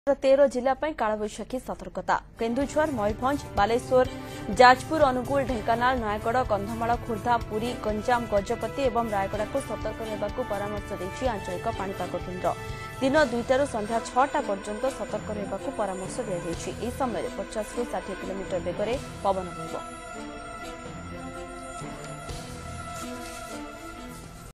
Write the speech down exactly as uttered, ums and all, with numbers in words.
तेरह जिला कालबैशाखी सतर्कता केन्दुझर मयूरभंज बालेश्वर जाजपुर अनुगुल ढेंकानाल नयागढ़ कंधमाल खोर्धा पुरी गंजाम गजपति और रायगड़ा को सतर्क रहने परामर्श देछि आंचलिक पाणीपाग केन्द्र। दिन दुईटारू संध्या छटा पर्यंत सतर्क रहने परामर्श दिया। यह समय पचास रु षाठी किलोमीटर बेगर पवन बहिब।